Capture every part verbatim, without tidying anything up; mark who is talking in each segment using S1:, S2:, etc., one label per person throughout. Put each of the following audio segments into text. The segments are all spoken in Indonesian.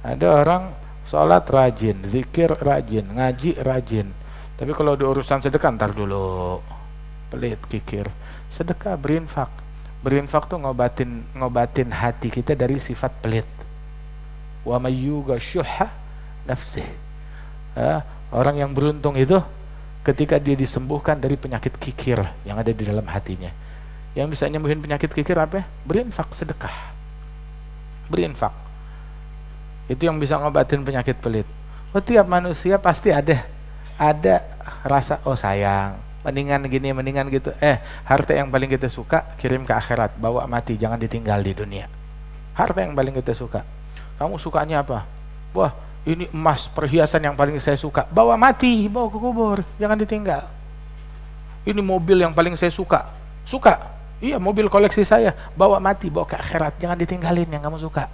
S1: Ada orang sholat rajin, zikir rajin, ngaji rajin, tapi kalau di urusan sedekah ntar dulu, pelit, kikir. Sedekah, berinfak, berinfak tuh ngobatin ngobatin hati kita dari sifat pelit. Wa may yuqa syuhha nafsih. Ya, orang yang beruntung itu ketika dia disembuhkan dari penyakit kikir yang ada di dalam hatinya. Yang bisa nyembuhin penyakit kikir apa? Berinfak, sedekah. Berinfak. Itu yang bisa ngobatin penyakit pelit. Oh, tiap manusia pasti ada ada rasa oh sayang, mendingan gini, mendingan gitu. Eh, harta yang paling kita suka kirim ke akhirat, bawa mati, jangan ditinggal di dunia. Harta yang paling kita suka. Kamu sukanya apa? Wah, ini emas, perhiasan yang paling saya suka. Bawa mati, bawa ke kubur, jangan ditinggal. Ini mobil yang paling saya suka. Suka? Iya, mobil koleksi saya. Bawa mati, bawa ke akhirat, jangan ditinggalin yang kamu suka.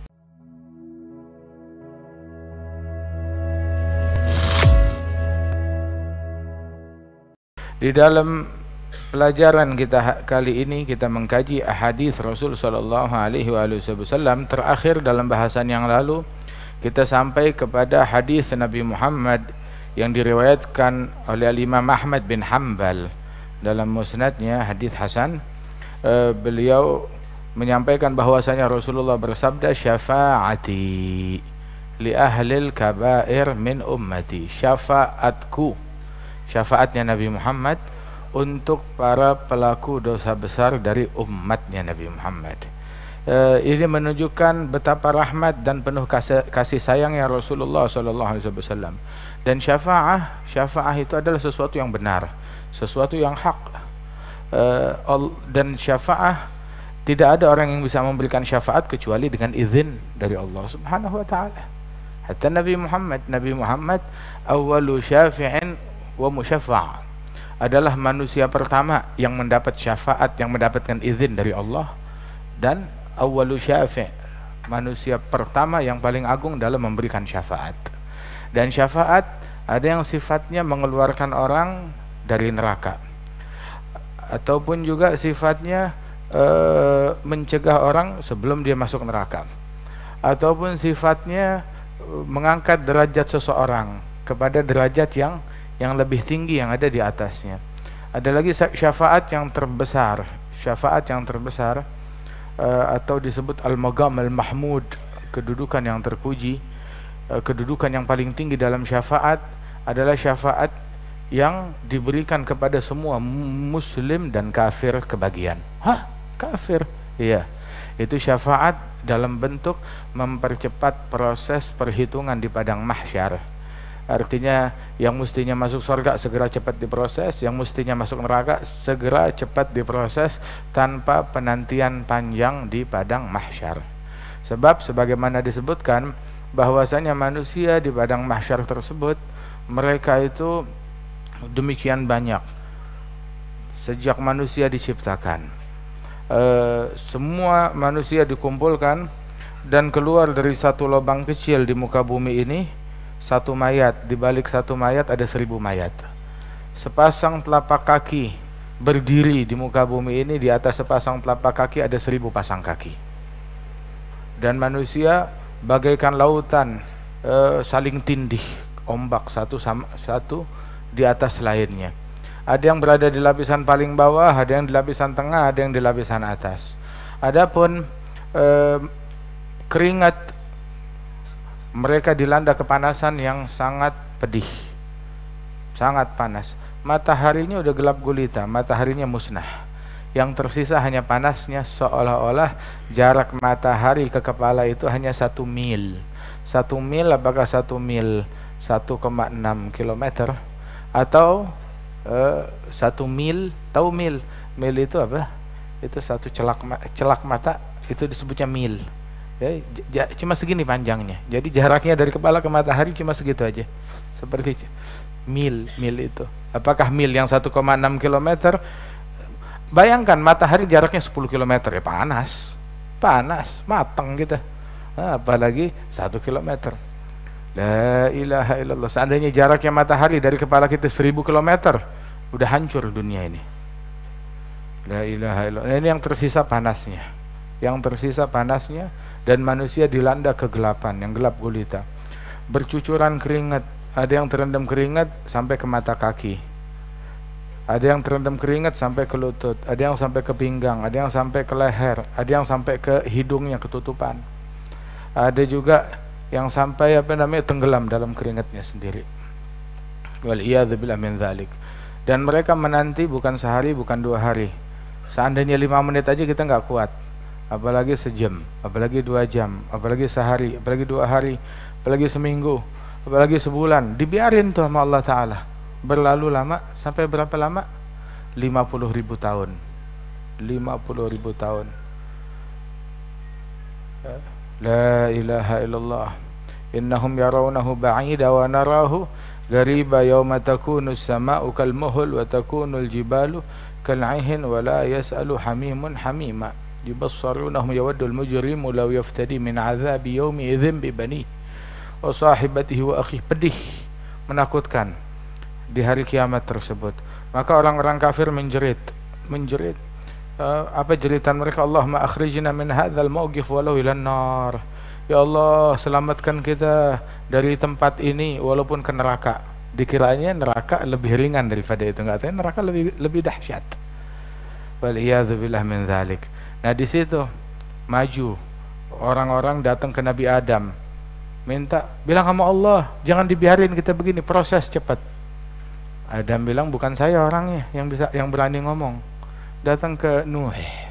S1: Di dalam pelajaran kita kali ini kita mengkaji ahadits Rasul sallallahu alaihi wasallam. Terakhir dalam bahasan yang lalu kita sampai kepada hadis Nabi Muhammad yang diriwayatkan oleh Imam Ahmad bin Hanbal dalam musnadnya, hadis hasan. E, beliau menyampaikan bahwasanya Rasulullah bersabda, syafaati li ahlil kabair min ummati. Syafaatku, syafaatnya Nabi Muhammad untuk para pelaku dosa besar dari umatnya Nabi Muhammad. E, ini menunjukkan betapa rahmat dan penuh kasih, kasih sayangnya Rasulullah sallallahu alaihi wasallam. Dan syafaah, syafaah itu adalah sesuatu yang benar, sesuatu yang hak. E, dan syafaah, tidak ada orang yang bisa memberikan syafaat kecuali dengan izin dari Allah Subhanahu wa taala. Hatta Nabi Muhammad, Nabi Muhammad awwalu syafi'in wa musyaffa', adalah manusia pertama yang mendapat syafaat, yang mendapatkan izin dari Allah, dan awwalu syafi', manusia pertama yang paling agung dalam memberikan syafaat. Dan syafaat ada yang sifatnya mengeluarkan orang dari neraka, ataupun juga sifatnya e, mencegah orang sebelum dia masuk neraka, ataupun sifatnya e, mengangkat derajat seseorang kepada derajat yang yang lebih tinggi yang ada di atasnya. Ada lagi syafaat yang terbesar, syafaat yang terbesar uh, atau disebut al-maqam al-mahmud, kedudukan yang terpuji, uh, kedudukan yang paling tinggi dalam syafaat adalah syafaat yang diberikan kepada semua muslim dan kafir kebagian. Hah? Kafir? Iya. Itu syafaat dalam bentuk mempercepat proses perhitungan di padang mahsyar. Artinya yang mestinya masuk surga segera cepat diproses, yang mestinya masuk neraka segera cepat diproses tanpa penantian panjang di padang mahsyar. Sebab sebagaimana disebutkan bahwasanya manusia di padang mahsyar tersebut, mereka itu demikian banyak sejak manusia diciptakan. E, semua manusia dikumpulkan dan keluar dari satu lubang kecil di muka bumi ini satu mayat. Di balik satu mayat ada seribu mayat. Sepasang telapak kaki berdiri di muka bumi ini, di atas sepasang telapak kaki ada seribu pasang kaki. Dan manusia bagaikan lautan, e, saling tindih, ombak satu sama satu di atas lainnya. Ada yang berada di lapisan paling bawah, ada yang di lapisan tengah, ada yang di lapisan atas. Adapun e, keringat, mereka dilanda kepanasan yang sangat pedih, sangat panas. Mataharinya udah gelap gulita, mataharinya musnah. Yang tersisa hanya panasnya, seolah-olah jarak matahari ke kepala itu hanya satu mil. Satu mil, apakah satu mil satu koma enam kilometer atau uh, satu mil? Tahu mil? Mil itu apa? Itu satu celak celak mata, itu disebutnya mil. Ya, j- cuma segini panjangnya. Jadi jaraknya dari kepala ke matahari cuma segitu aja. Seperti mil, mil itu. Apakah mil yang satu koma enam kilometer? Bayangkan matahari jaraknya sepuluh kilometer, ya panas. Panas, matang kita. Nah, apalagi satu kilometer. La ilaha illallah. Seandainya jaraknya matahari dari kepala kita seribu kilometer, udah hancur dunia ini. La ilaha illallah. Ini yang tersisa panasnya. Yang tersisa panasnya dan manusia dilanda kegelapan yang gelap gulita. Bercucuran keringat, ada yang terendam keringat sampai ke mata kaki, ada yang terendam keringat sampai ke lutut, ada yang sampai ke pinggang, ada yang sampai ke leher, ada yang sampai ke hidungnya ketutupan, ada juga yang sampai apa namanya tenggelam dalam keringatnya sendiri. Wal iyadzubillah min dzalik. Dan mereka menanti bukan sehari, bukan dua hari. Seandainya lima menit aja kita nggak kuat, apalagi sejam, apalagi dua jam, apalagi sehari, apalagi dua hari, apalagi seminggu, apalagi sebulan. Dibiarin tuh sama Allah Ta'ala berlalu lama. Sampai berapa lama? lima puluh ribu tahun. lima puluh ribu tahun. La ilaha illallah. Innahum yarawnahu ba'ida wa narahu qariba yawma takunu as-sama'u kalmuhl wa takunu al-jibalu kal'ihin wa la yas'alu hamimun hamima yubassarunahum yawaddu al-mujrimu law yaftadi min 'adzabi yawmi idzin bi bani wa sahibatihi wa akhi. Pedih, menakutkan di hari kiamat tersebut. Maka orang-orang kafir menjerit, menjerit. Uh, apa jeritan mereka? Allahumma akhrijna min hadzal mawqif walau ilan nar. Ya Allah, selamatkan kita dari tempat ini walaupun ke neraka. Dikiranya neraka lebih ringan daripada itu, enggak tahu neraka lebih lebih dahsyat. Wal iyadzubillah min dzalik. Nah, di situ maju orang-orang datang ke Nabi Adam, minta, bilang sama Allah, jangan dibiarin kita begini, proses cepat. Adam bilang, bukan saya orangnya yang bisa, yang berani ngomong. Datang ke Nuh.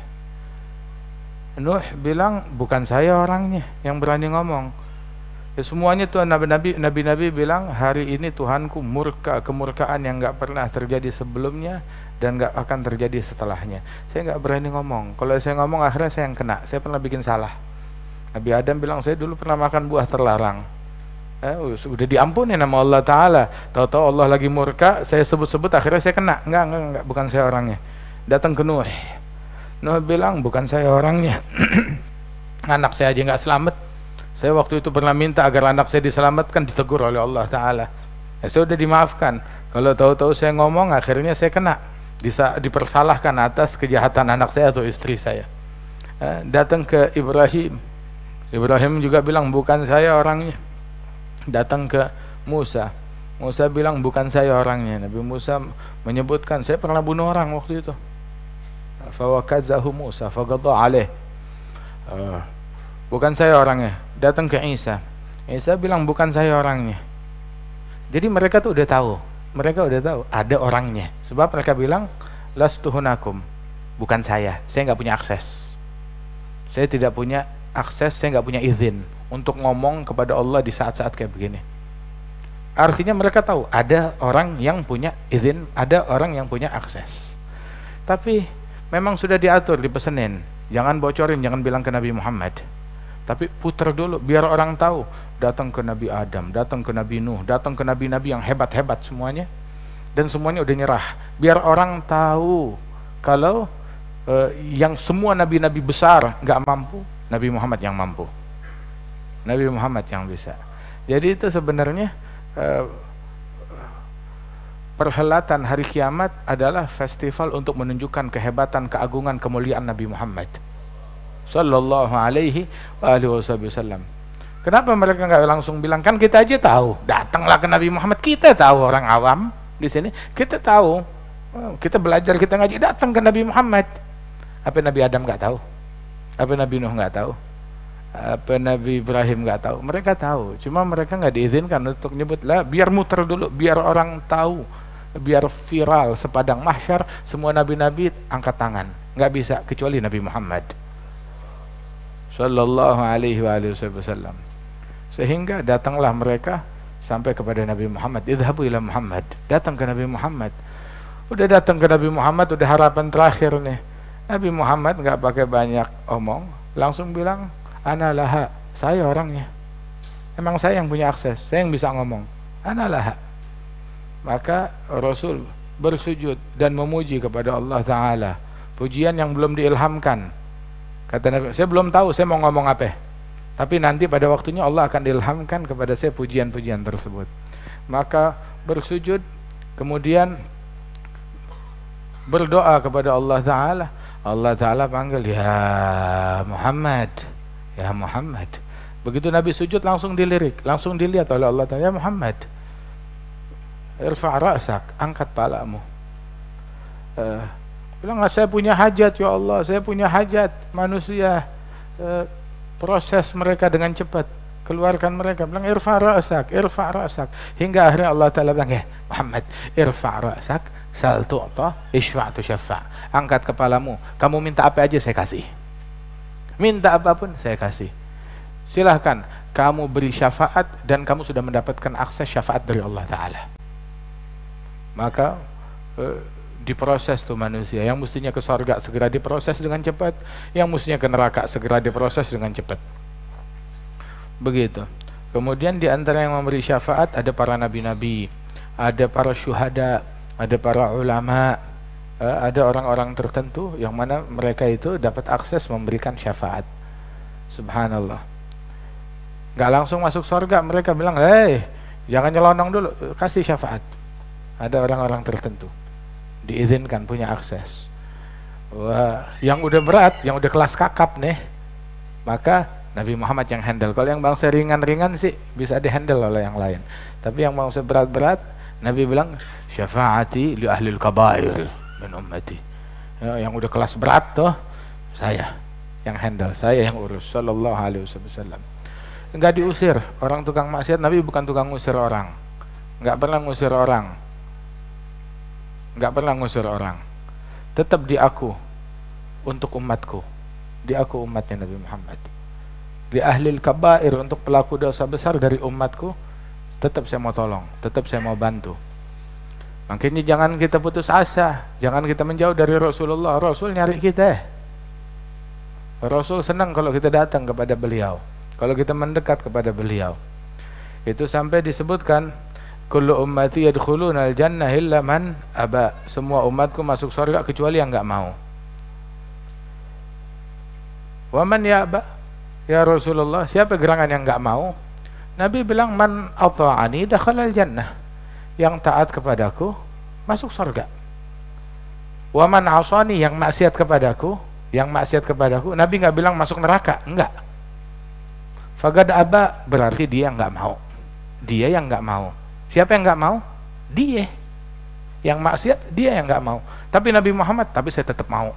S1: Nuh bilang, bukan saya orangnya yang berani ngomong. Ya, semuanya tuh nabi-nabi, nabi-nabi bilang, hari ini Tuhanku murka, kemurkaan yang nggak pernah terjadi sebelumnya dan nggak akan terjadi setelahnya. Saya nggak berani ngomong. Kalau saya ngomong akhirnya saya yang kena. Saya pernah bikin salah. Nabi Adam bilang, saya dulu pernah makan buah terlarang. Eh, sudah diampuni nama Allah Ta'ala. Tahu-tahu Allah lagi murka, saya sebut-sebut akhirnya saya kena. Enggak, enggak, enggak, bukan saya orangnya. Datang ke Nuh. Nuh bilang, bukan saya orangnya. Anak saya aja nggak selamat. Saya waktu itu pernah minta agar anak saya diselamatkan, ditegur oleh Allah Ta'ala. Ya, saya sudah dimaafkan. Kalau tahu-tahu saya ngomong, akhirnya saya kena. Bisa dipersalahkan atas kejahatan anak saya atau istri saya. Eh, datang ke Ibrahim. Ibrahim juga bilang, bukan saya orangnya. Datang ke Musa. Musa bilang, bukan saya orangnya. Nabi Musa menyebutkan, saya pernah bunuh orang waktu itu. Fawakazahu Musa faqadha alaih. Uh, bukan saya orangnya. Datang ke Isa. Isa bilang, bukan saya orangnya. Jadi mereka tuh udah tahu. Mereka udah tahu ada orangnya. Sebab mereka bilang, lastuhunakum, bukan saya. Saya nggak punya akses. Saya tidak punya akses, saya nggak punya izin untuk ngomong kepada Allah di saat-saat kayak begini. Artinya mereka tahu ada orang yang punya izin, ada orang yang punya akses. Tapi memang sudah diatur, dipesenin, jangan bocorin, jangan bilang ke Nabi Muhammad. Tapi putar dulu biar orang tahu. Datang ke Nabi Adam, datang ke Nabi Nuh, datang ke nabi-nabi yang hebat-hebat semuanya. Dan semuanya udah nyerah. Biar orang tahu kalau uh, yang semua nabi-nabi besar nggak mampu, Nabi Muhammad yang mampu. Nabi Muhammad yang bisa. Jadi itu sebenarnya uh, perhelatan hari kiamat adalah festival untuk menunjukkan kehebatan, keagungan, kemuliaan Nabi Muhammad sallallahu alaihi wa alihi wasallam. Kenapa mereka nggak langsung bilang? Kan kita aja tahu. Datanglah ke Nabi Muhammad. Kita tahu, orang awam di sini. Kita tahu. Kita belajar, kita ngaji. Datang ke Nabi Muhammad. Apa Nabi Adam nggak tahu? Apa Nabi Nuh nggak tahu? Apa Nabi Ibrahim nggak tahu? Mereka tahu. Cuma mereka nggak diizinkan untuk nyebut. Lah, biar muter dulu, biar orang tahu, biar viral sepadang mahsyar. Semua nabi-nabi angkat tangan. Nggak bisa kecuali Nabi Muhammad sallallahu alaihi wa alihi wasallam. Sehingga datanglah mereka sampai kepada Nabi Muhammad. Idhabu ila Muhammad. Datang ke Nabi Muhammad. Udah datang ke Nabi Muhammad, udah harapan terakhir nih. Nabi Muhammad nggak pakai banyak omong, langsung bilang, ana laha, saya orangnya. Emang saya yang punya akses, saya yang bisa ngomong. Ana laha. Maka Rasul bersujud dan memuji kepada Allah Ta'ala. Pujian yang belum diilhamkan. Kata Nabi, saya belum tahu saya mau ngomong apa. Tapi nanti pada waktunya Allah akan ilhamkan kepada saya pujian-pujian tersebut. Maka bersujud, kemudian berdoa kepada Allah Ta'ala. Allah Ta'ala panggil, ya Muhammad, ya Muhammad. Begitu Nabi sujud langsung dilirik, langsung dilihat oleh Allah Ta'ala, ya Muhammad, irfa' ra'sak, angkat palamu. Uh, bilang, saya punya hajat ya Allah, saya punya hajat. Manusia uh, proses mereka dengan cepat, keluarkan mereka. Bilang, irfa' ra'sak, irfa' ra'sak. Hingga akhirnya Allah Ta'ala bilang, ya Muhammad, irfa' ra'sak, sal tu'ta, ishfa' tu syafa'. Angkat kepalamu, kamu minta apa aja saya kasih. Minta apapun saya kasih. Silahkan kamu beri syafaat dan kamu sudah mendapatkan akses syafaat dari Allah Ta'ala. Maka eh, diproses tuh manusia. Yang mestinya ke surga segera diproses dengan cepat, yang mestinya ke neraka segera diproses dengan cepat. Begitu. Kemudian di antara yang memberi syafaat ada para nabi-nabi, ada para syuhada, ada para ulama, eh, ada orang-orang tertentu yang mana mereka itu dapat akses memberikan syafaat. Subhanallah. Gak langsung masuk surga, mereka bilang, hei, jangan nyelonong dulu, kasih syafaat. Ada orang-orang tertentu diizinkan punya akses. Wah, yang udah berat, yang udah kelas kakap nih, maka Nabi Muhammad yang handle. Kalau yang bangsa ringan-ringan sih bisa dihandle oleh yang lain. Tapi yang bangsa berat-berat, Nabi bilang, syafaati li ahlil kabair min ummati. Ya, yang udah kelas berat tuh, saya yang handle, saya yang urus. Sallallahu alaihi wasallam. Enggak diusir orang tukang maksiat. Nabi bukan tukang ngusir orang, enggak pernah ngusir orang, enggak pernah ngusir orang. Tetap di aku untuk umatku, di aku umatnya Nabi Muhammad. Di ahlil kabair, untuk pelaku dosa besar dari umatku, tetap saya mau tolong, tetap saya mau bantu. Makanya jangan kita putus asa, jangan kita menjauh dari Rasulullah. Rasul nyari kita, Rasul senang kalau kita datang kepada beliau, kalau kita mendekat kepada beliau. Itu sampai disebutkan, kullu ummati yadkhuluna al-jannah illa man aba. Semua umatku masuk surga kecuali yang enggak mau. Wa man ya'ba? Ya Rasulullah, siapa gerangan yang enggak mau? Nabi bilang, man ata'ani dakhala al-jannah. Yang taat kepadaku masuk surga. Wa man 'asani, yang maksiat kepadaku, yang maksiat kepadaku, Nabi enggak bilang masuk neraka, enggak. Fagad aba, berarti dia enggak mau. Dia yang enggak mau. Siapa yang enggak mau? Dia. Yang maksiat, dia yang enggak mau. Tapi Nabi Muhammad, tapi saya tetap mau.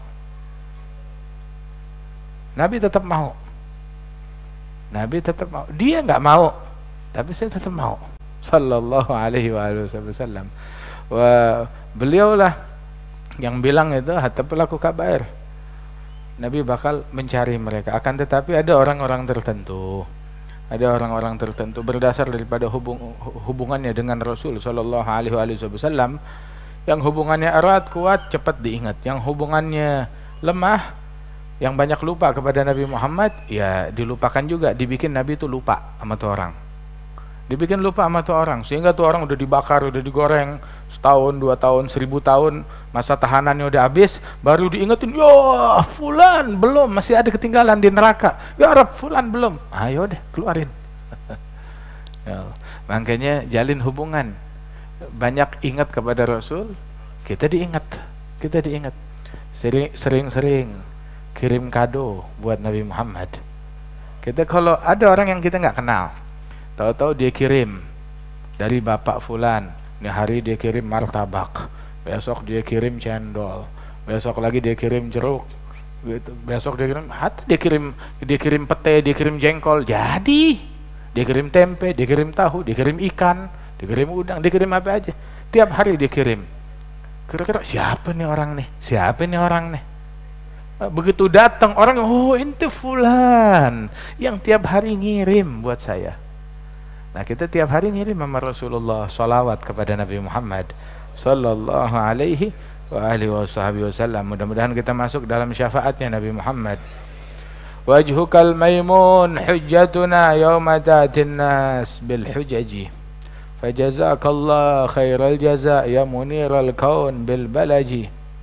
S1: Nabi tetap mau. Nabi tetap mau. Dia enggak mau, tapi saya tetap mau. Sallallahu alaihi wasallam. Wah, beliaulah yang bilang itu, hatta pelaku kabair, Nabi bakal mencari mereka. Akan tetapi ada orang-orang tertentu, ada orang-orang tertentu berdasar daripada hubung, hubungannya dengan Rasul Sallallahu Alaihi Wasallam, yang hubungannya erat, kuat, cepat diingat. Yang hubungannya lemah, yang banyak lupa kepada Nabi Muhammad, ya dilupakan juga. Dibikin Nabi itu lupa sama tuh orang, dibikin lupa sama tuh orang, sehingga tuh orang udah dibakar, udah digoreng setahun, dua tahun, seribu tahun, masa tahanannya udah habis, baru diingetin, ya fulan belum, masih ada ketinggalan di neraka, ya Rab fulan belum, ayo deh keluarin. Ya, makanya jalin hubungan, banyak ingat kepada Rasul, kita diingat, kita diingat. Sering-sering kirim kado buat Nabi Muhammad. Kita kalau ada orang yang kita nggak kenal, tahu-tahu dia kirim dari bapak fulan, ini hari dia kirim martabak, besok dia kirim cendol, besok lagi dia kirim jeruk, gitu. Besok dia kirim, hatta dia kirim, dia kirim pete, dia kirim jengkol, jadi dia kirim tempe, dia kirim tahu, dia kirim ikan, dia kirim udang, dia kirim apa aja, tiap hari dia kirim. Kira-kira siapa nih orang nih? Siapa nih orang nih? Begitu datang orang, oh ente fulan yang tiap hari ngirim buat saya. Nah kita tiap hari ngirim sama Rasulullah, salawat kepada Nabi Muhammad sallallahu alaihi wa alihi wasallam. Mudah-mudahan kita masuk dalam syafaatnya Nabi Muhammad. Wajhukal maimun hujjatuna yawma ta'tin nas bil hujaji, fajazakallah khairal jaza ya muniral kaun bil balaji.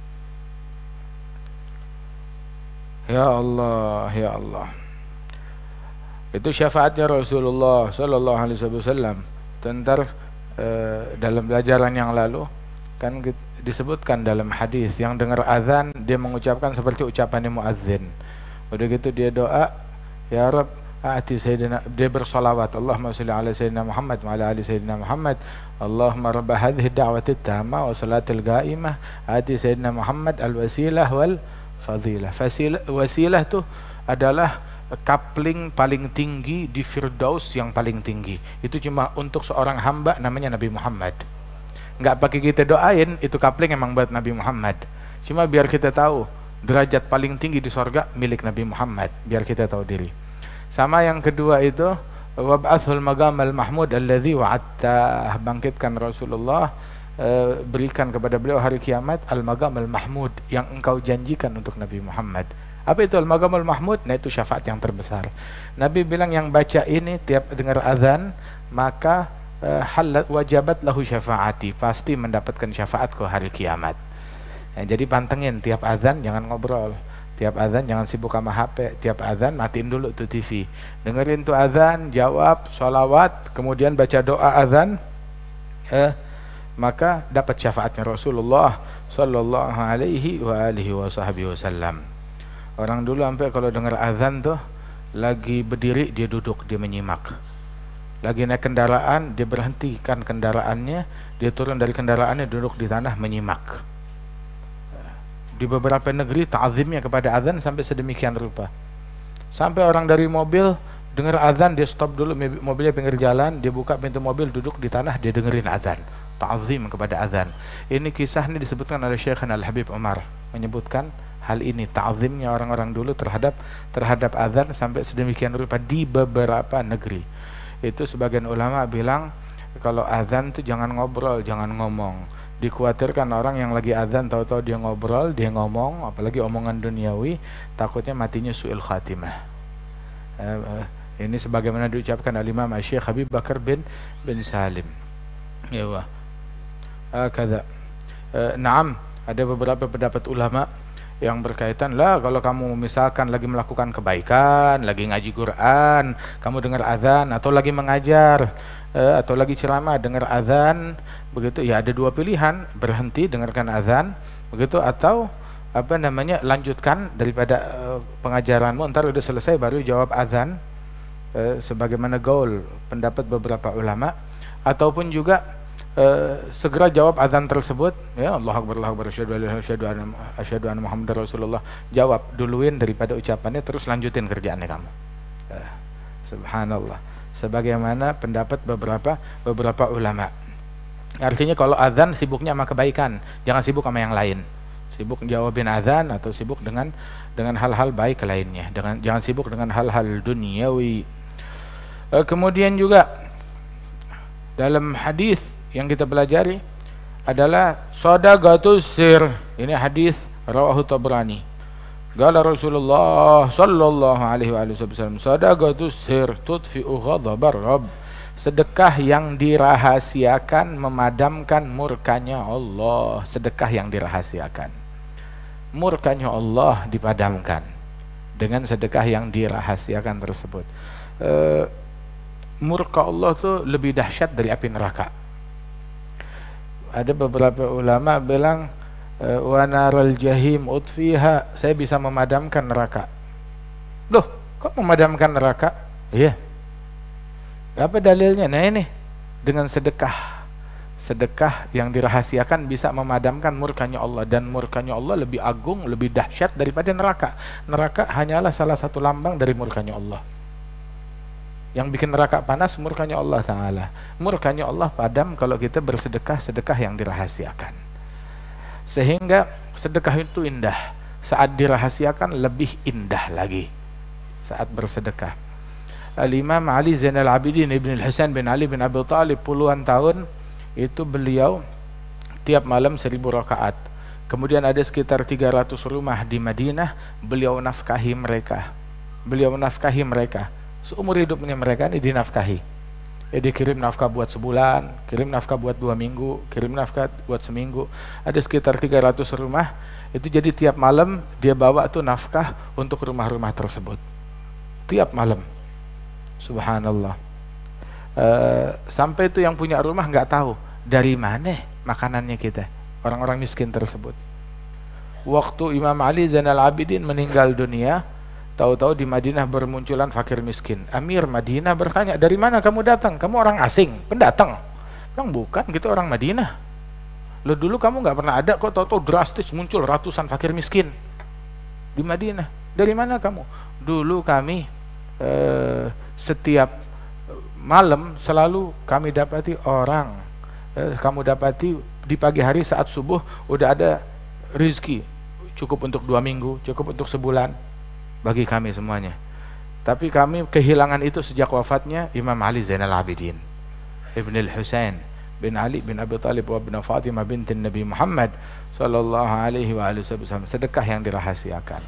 S1: Ya Allah, ya Allah. Itu syafaatnya Rasulullah sallallahu alaihi wasallam. Tentar eh, dalam pelajaran yang lalu kan disebutkan dalam hadis, yang dengar azan dia mengucapkan seperti ucapannya muadzin. Udah gitu dia doa, Ya Rabb, a'ti sayyidina, dia bersolawat, Allahumma sholli ala sayyidina Muhammad wa ala ali sayyidina Muhammad, Allahumma rabb hadhihi da'wati tamma wa salatil qa'imah, a'ti sayyidina Muhammad al-wasilah wal fadilah. Fasilah, wasilah tuh adalah coupling paling tinggi di Firdaus yang paling tinggi. Itu cuma untuk seorang hamba namanya Nabi Muhammad. Nggak pakai kita doain, itu coupling emang buat Nabi Muhammad. Cuma biar kita tahu derajat paling tinggi di sorga milik Nabi Muhammad, biar kita tahu diri. Sama yang kedua itu wab'athul maqamal mahmud alladzi wa'adta, bangkitkan Rasulullah, e, berikan kepada beliau hari kiamat al-maqamal mahmud yang engkau janjikan untuk Nabi Muhammad. Apa itu al-maqamal mahmud? Nah, itu syafaat yang terbesar. Nabi bilang yang baca ini tiap dengar azan maka e, halat wajabat lahu syafaati, pasti mendapatkan syafaatku hari kiamat. Nah, jadi pantengin tiap azan jangan ngobrol. Tiap azan jangan sibuk sama H P. Tiap azan matiin dulu tuh T V. Dengerin tuh azan, jawab, sholawat, kemudian baca doa azan, eh, maka dapat syafaatnya Rasulullah Sallallahu Alaihi wa alihi Wasallam. Orang dulu sampai kalau dengar azan tuh lagi berdiri dia duduk, dia menyimak. Lagi naik kendaraan dia berhentikan kendaraannya, dia turun dari kendaraannya duduk di tanah menyimak. Di beberapa negeri ta'zimnya kepada azan sampai sedemikian rupa. Sampai orang dari mobil dengar azan dia stop dulu mobilnya pinggir jalan, dia buka pintu mobil, duduk di tanah, dia dengerin azan. Ta'zim kepada azan. Ini kisah ini disebutkan oleh Syekh Al-Habib Umar, menyebutkan hal ini, ta'zimnya orang-orang dulu terhadap terhadap azan sampai sedemikian rupa di beberapa negeri. Itu sebagian ulama bilang kalau azan tuh jangan ngobrol, jangan ngomong. Dikhawatirkan orang yang lagi azan tahu-tahu dia ngobrol, dia ngomong, apalagi omongan duniawi, takutnya matinya su'il khatimah. Uh, uh, ini sebagaimana diucapkan oleh Imam Syekh Habib Bakar bin bin Salim. Ya wah. Uh, kada. Uh, naam, ada beberapa pendapat ulama yang berkaitan lah kalau kamu misalkan lagi melakukan kebaikan, lagi ngaji Quran, kamu dengar azan atau lagi mengajar uh, atau lagi ceramah dengar azan, begitu ya ada dua pilihan, berhenti dengarkan azan begitu atau apa namanya lanjutkan daripada uh, pengajaranmu, ntar udah selesai baru jawab azan, uh, sebagaimana gaul pendapat beberapa ulama, ataupun juga uh, segera jawab azan tersebut, ya Allah Akbar Allah Akbar asyhadu an la ilaha illallah asyhadu anna Muhammadar Rasulullah, jawab duluin daripada ucapannya terus lanjutin kerjaannya kamu. uh, Subhanallah, sebagaimana pendapat beberapa beberapa ulama. Artinya kalau azan sibuknya sama kebaikan, jangan sibuk sama yang lain. Sibuk jawabin azan atau sibuk dengan dengan hal-hal baik lainnya. Dengan jangan sibuk dengan hal-hal duniawi. E, kemudian juga dalam hadis yang kita pelajari adalah shadaqatus sir. Ini hadis rawahu Tabrani. Qala Rasulullah sallallahu alaihi wasallam, shadaqatus sir tudfi'u ghadabar rabb. Sedekah yang dirahasiakan memadamkan murkanya Allah. Sedekah yang dirahasiakan, murkanya Allah dipadamkan dengan sedekah yang dirahasiakan tersebut. E, murka Allah tuh lebih dahsyat dari api neraka. Ada beberapa ulama bilang wa naral jahim utfiha, saya bisa memadamkan neraka. Loh, kok memadamkan neraka? Iya. Apa dalilnya? Nah ini, dengan sedekah. Sedekah yang dirahasiakan bisa memadamkan murkanya Allah, dan murkanya Allah lebih agung, lebih dahsyat daripada neraka. Neraka hanyalah salah satu lambang dari murkanya Allah. Yang bikin neraka panas murkanya Allah Ta'ala. Murkanya Allah padam kalau kita bersedekah, sedekah yang dirahasiakan. Sehingga sedekah itu indah. Saat dirahasiakan lebih indah lagi saat bersedekah. Al-Imam Ali Zainal Abidin Ibn Al-Husain bin Ali bin Abi Thalib puluhan tahun itu beliau tiap malam seribu rakaat. Kemudian ada sekitar tiga ratus rumah di Madinah, beliau nafkahi mereka. Beliau nafkahi mereka. Seumur hidupnya mereka ini dinafkahi. Ya, dikirim nafkah buat sebulan, kirim nafkah buat dua minggu, kirim nafkah buat seminggu. Ada sekitar tiga ratus rumah. Itu jadi tiap malam dia bawa tuh nafkah untuk rumah-rumah tersebut. Tiap malam. Subhanallah. Uh, sampai itu yang punya rumah nggak tahu dari mana makanannya kita, orang-orang miskin tersebut. Waktu Imam Ali Zainal Abidin meninggal dunia, Tahu-tahu di Madinah bermunculan fakir miskin. Amir Madinah bertanya, dari mana kamu datang? Kamu orang asing, pendatang? Bilang, bukan, kita orang Madinah. Lo dulu kamu nggak pernah ada kok, tahu-tahu drastis muncul ratusan fakir miskin di Madinah. Dari mana kamu? Dulu kami eh, setiap malam selalu kami dapati orang, eh, kamu dapati di pagi hari saat subuh udah ada rizki cukup untuk dua minggu, cukup untuk sebulan bagi kami semuanya. Tapi kami kehilangan itu sejak wafatnya Imam Ali Zainal Abidin Ibn al-Husain bin Ali bin Abi Talib wa bin Fatimah binti Nabi Muhammad sallallahu alaihi wa alihi wasallam. Sedekah yang dirahasiakan.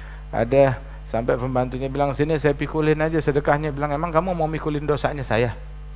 S1: Ada sampai pembantunya bilang, sini saya pikulin aja sedekahnya. Bilang, emang kamu mau mikulin dosanya saya?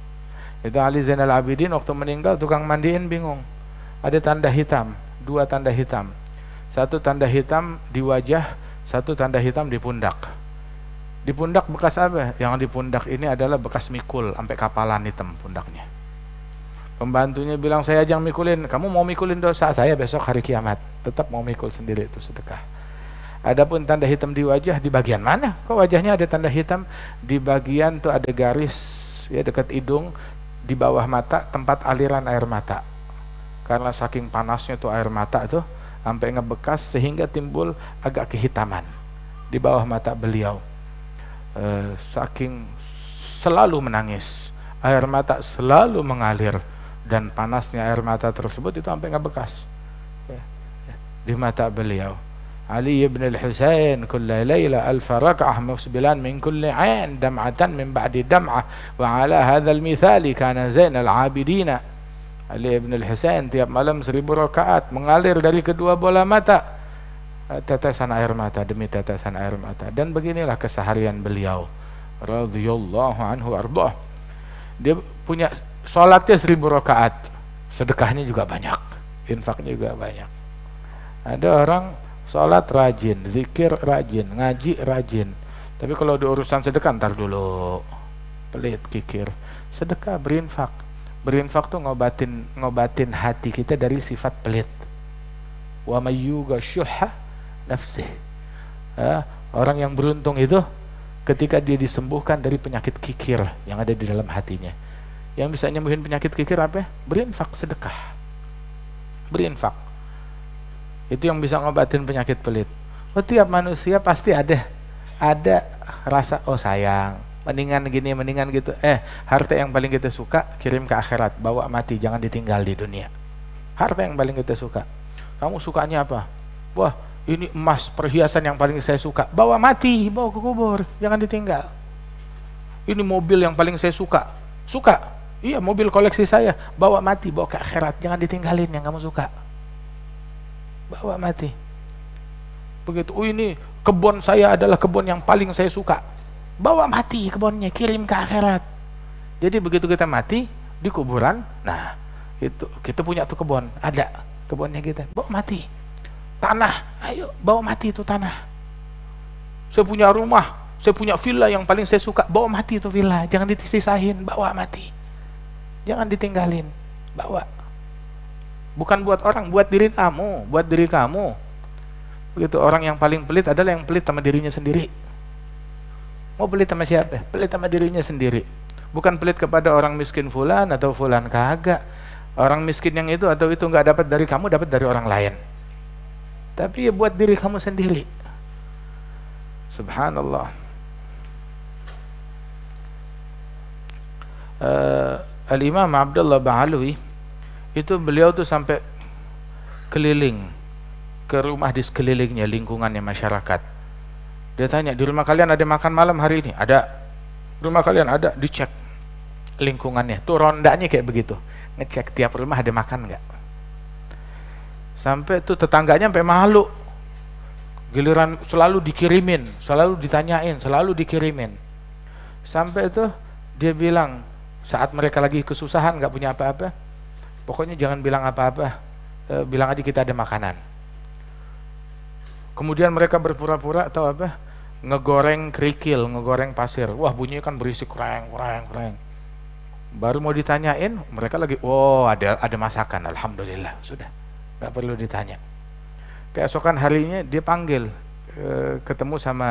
S1: Itu Ali Zainal Abidin waktu meninggal, tukang mandiin bingung. Ada tanda hitam, dua tanda hitam. Satu tanda hitam di wajah, satu tanda hitam di pundak. Di pundak bekas apa? Yang di pundak ini adalah bekas mikul, sampai kapalan hitam pundaknya. Pembantunya bilang, saya aja yang mikulin. Kamu mau mikulin dosa saya besok hari kiamat. Tetap mau mikul sendiri, itu sedekah. Adapun tanda hitam di wajah, di bagian mana? Kok wajahnya ada tanda hitam? Di bagian tuh ada garis ya dekat hidung, di bawah mata, tempat aliran air mata. Karena saking panasnya tuh air mata tuh sampai ngebekas sehingga timbul agak kehitaman di bawah mata beliau. E, saking selalu menangis, air mata selalu mengalir, dan panasnya air mata tersebut itu sampai ngebekas ya, ya, di mata beliau. Ali ibn al-Husain kulla layla alfa rak'ah musbilan min kulli 'ain dam'atan min ba'di dam'ah wa 'ala hadzal mithali kana Zainal Abidin. Ali ibn al-Husain tiap malam seribu rakaat mengalir dari kedua bola mata, tetesan air mata demi tetesan air mata. Dan beginilah keseharian beliau radhiyallahu anhu ardah. Dia punya sholatnya seribu rakaat, sedekahnya juga banyak, infaknya juga banyak. Ada orang sholat rajin, zikir rajin, ngaji rajin, tapi kalau di urusan sedekah ntar dulu, pelit, kikir. Sedekah, berinfak. Berinfak tuh ngobatin ngobatin hati kita dari sifat pelit. Wa may yuqa syuhha nafsih. Ya, orang yang beruntung itu ketika dia disembuhkan dari penyakit kikir yang ada di dalam hatinya. Yang bisa nyembuhin penyakit kikir apa? Berinfak, sedekah. Berinfak. Itu yang bisa ngobatin penyakit pelit. Setiap manusia pasti ada ada rasa oh sayang, mendingan gini, mendingan gitu. Eh, harta yang paling kita suka kirim ke akhirat, bawa mati, jangan ditinggal di dunia. Harta yang paling kita suka. Kamu sukanya apa? Wah, ini emas, perhiasan yang paling saya suka. Bawa mati, bawa ke kubur, jangan ditinggal. Ini mobil yang paling saya suka. Suka? Iya, mobil koleksi saya. Bawa mati, bawa ke akhirat, jangan ditinggalin yang kamu suka. Bawa mati. Begitu. Oh, ini kebun saya adalah kebun yang paling saya suka. Bawa mati kebunnya, kirim ke akhirat. Jadi begitu kita mati di kuburan, nah itu kita punya tuh kebun, ada kebunnya kita, bawa mati. Tanah, ayo bawa mati itu tanah. Saya punya rumah, saya punya villa yang paling saya suka, bawa mati itu villa, jangan disisahin, bawa mati, jangan ditinggalin, bawa. Bukan buat orang, buat diri kamu, buat diri kamu. Begitu. Orang yang paling pelit adalah yang pelit sama dirinya sendiri. Mau pelit sama siapa? Pelit sama dirinya sendiri. Bukan pelit kepada orang miskin fulan atau fulan, kagak. Orang miskin yang itu atau itu nggak dapat dari kamu, dapat dari orang lain. Tapi ya buat diri kamu sendiri. Subhanallah. Uh, Al-Imam Abdullah Ba'alwi itu beliau tuh sampai keliling ke rumah di sekelilingnya, lingkungannya masyarakat. Dia tanya, di rumah kalian ada makan malam hari ini? Ada. Rumah kalian ada? Dicek lingkungannya. Tuh rondanya kayak begitu. Ngecek tiap rumah ada makan nggak. Sampai tuh tetangganya sampai malu. Giliran selalu dikirimin, selalu ditanyain, selalu dikirimin. Sampai tuh dia bilang, saat mereka lagi kesusahan nggak punya apa-apa, pokoknya jangan bilang apa-apa, e, bilang aja kita ada makanan. Kemudian mereka berpura-pura atau apa, ngegoreng kerikil, ngegoreng pasir. Wah, bunyinya kan berisik, kreng, kreng, kreng. Baru mau ditanyain, mereka lagi, oh ada ada masakan, alhamdulillah, sudah, nggak perlu ditanya. Keesokan harinya dia panggil, e, ketemu sama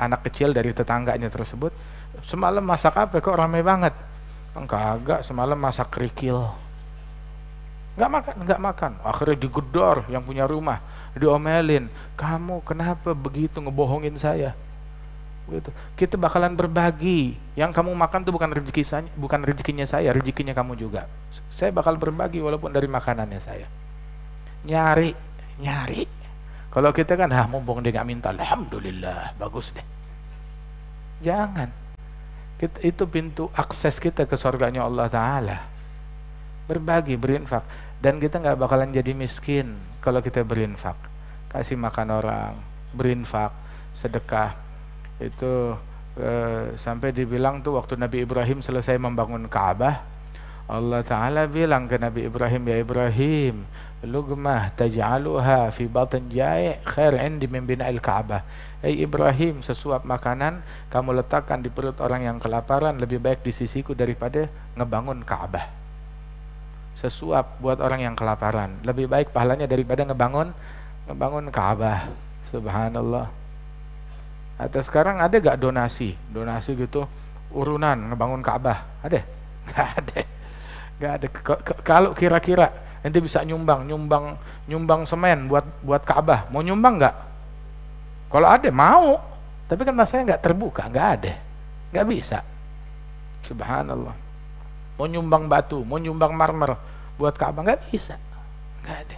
S1: anak kecil dari tetangganya tersebut, semalam masak apa kok ramai banget? Enggak, semalam masak kerikil. Nggak makan, nggak makan. Akhirnya digedor yang punya rumah, diomelin, kamu kenapa begitu ngebohongin saya? Gitu. Kita bakalan berbagi. Yang kamu makan tuh bukan rezeki saya, bukan rezekinya saya, rezekinya kamu juga. Saya bakal berbagi walaupun dari makanannya saya. Nyari, nyari. Kalau kita kan, ah mumpung dia nggak minta, alhamdulillah, bagus deh. Jangan. Kita, itu pintu akses kita ke surganya Allah Ta'ala. Berbagi, berinfak, dan kita nggak bakalan jadi miskin kalau kita berinfak. Kasih makan orang, berinfak, sedekah. Itu eh, sampai dibilang tuh waktu Nabi Ibrahim selesai membangun Ka'bah, Allah Ta'ala bilang ke Nabi Ibrahim, ya Ibrahim, lugmah taj'aluha fi batn ja'i khair indi min bina'il Ka'bah. Hey Ibrahim, sesuap makanan kamu letakkan di perut orang yang kelaparan lebih baik di sisiku daripada ngebangun Ka'bah. Sesuap buat orang yang kelaparan lebih baik pahalanya daripada ngebangun ngebangun Ka'bah. Subhanallah. Atau sekarang ada gak donasi donasi gitu urunan ngebangun Ka'bah? Ada? Gak ada. Gak ada. Kalau kira-kira nanti bisa nyumbang nyumbang nyumbang semen buat buat Ka'bah, mau nyumbang nggak? Kalau ada mau, tapi kan masanya nggak terbuka, nggak ada, nggak bisa. Subhanallah. Mau nyumbang batu, mau nyumbang marmer buat Ka'bah, nggak bisa, nggak ada.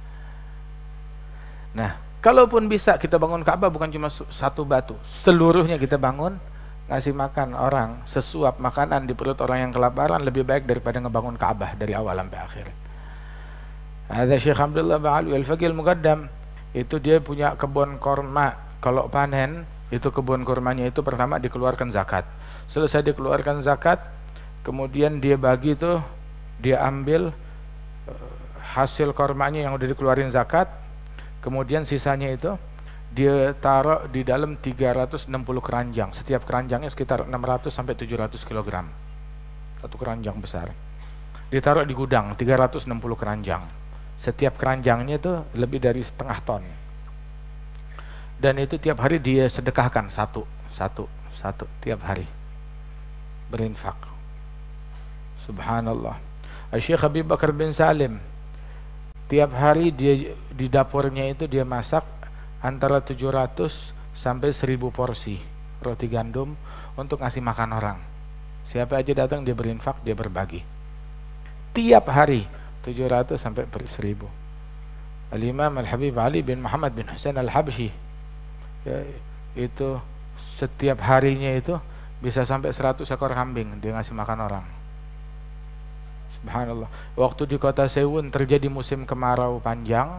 S1: Nah, kalaupun bisa kita bangun Ka'bah bukan cuma satu batu, seluruhnya kita bangun, ngasih makan orang sesuap makanan di perut orang yang kelaparan lebih baik daripada ngebangun Ka'bah dari awal sampai akhir. Ada Syekh Abdullah bin Alwi Al-Faqih Al-Muqaddam, itu dia punya kebun korma. Kalau panen itu kebun kormanya itu pertama dikeluarkan zakat. Selesai dikeluarkan zakat, kemudian dia bagi tuh, dia ambil hasil kormanya yang udah dikeluarin zakat, kemudian sisanya itu dia taruh di dalam tiga ratus enam puluh keranjang. Setiap keranjangnya sekitar enam ratus sampai tujuh ratus kilogram. Satu keranjang besar. Ditaruh di gudang tiga ratus enam puluh keranjang. Setiap keranjangnya itu lebih dari setengah ton. Dan itu tiap hari dia sedekahkan satu, satu, satu tiap hari. Berinfak. Subhanallah. Syekh Habib Bakar bin Salim, tiap hari dia di dapurnya itu dia masak antara tujuh ratus sampai seribu porsi roti gandum untuk ngasih makan orang. Siapa aja datang dia berinfak, dia berbagi. Tiap hari tujuh ratus sampai seribu. Al-Imam Al-Habib Ali bin Muhammad bin Husain Al-Habsyi, ya, itu setiap harinya itu bisa sampai seratus ekor kambing dia ngasih makan orang. Subhanallah. Waktu di kota Sewun terjadi musim kemarau panjang,